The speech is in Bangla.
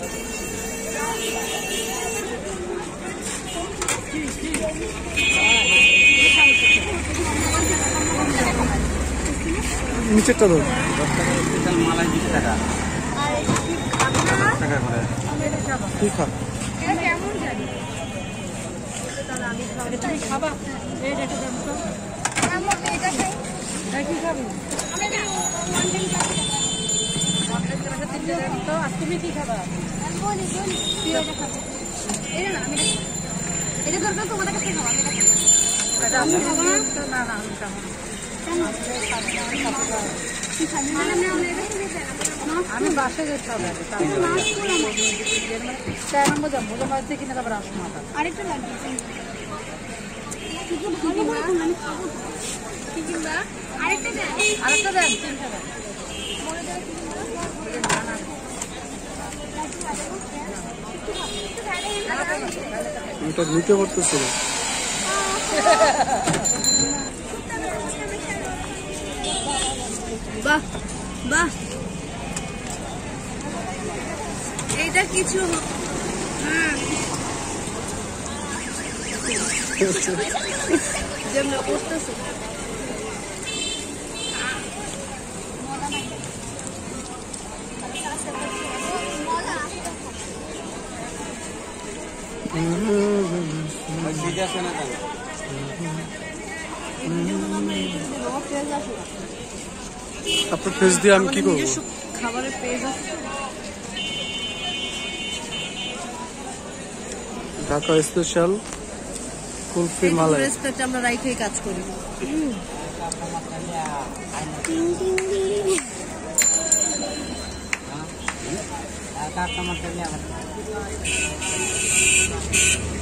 নিচেরটা ধর। 10 টাকা স্পেশাল মালাই 20 টাকা। আর টাকা করে। কি খা? এটা কেমন জানি? তুমি খাবা? এটা দেন তো। আমার এটা খাই। কি খাবি? আমি না মন্ডন খাবো। মটন টাকা 3 দেন তো। আর তুমি কি খাবা? আমি বলি তুই এটা খাবি। এটা না আমি এটা দরকার তো তোমাদের কাছে খাবো আমি এটা খাবো। এটা আমি খাবো না। না না আমি খাবো না। আমি বাসে যেতে হবে। কিনে তারপর আসবো। আরেকটা লাগবে আরেকটা দেন আরেকটা দেন 3 টাকা। এটা নিতে পারতেছি না। বাহ বাহ এইটা কিছু যেমন করতেছে ঠিক আছে না তাহলে। আপনার ফেস দিয়ে আমি কি করবো? খাবারের পেজ আছে ঢাকা স্পেশাল কুলফি মালাই। রেসপেক্ট আমরা রাইখেই কাজ করি কাস্টমার